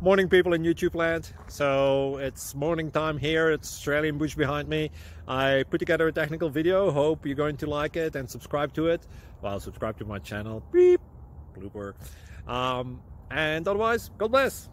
Morning, people in YouTube land. So it's morning time here. It's Australian bush behind me. I put together a technical video. Hope you're going to like it and subscribe to it. Well, subscribe to my channel. Beep. Blooper. And otherwise, God bless.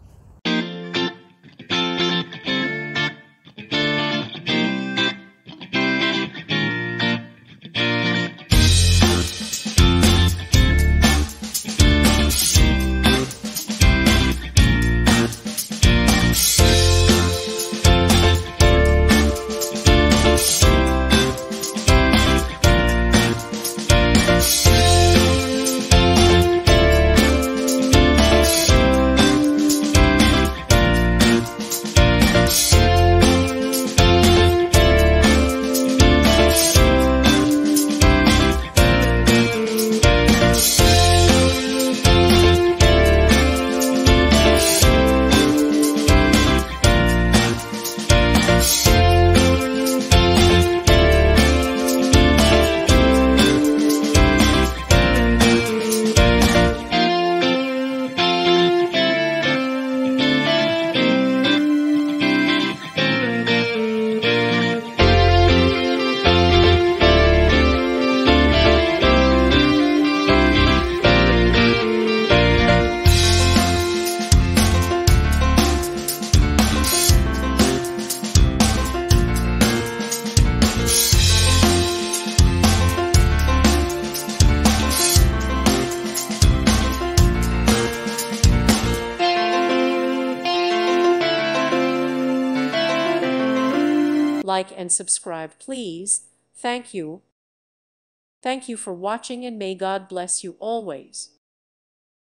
Like and subscribe, please. Thank you. Thank you for watching, and may God bless you always.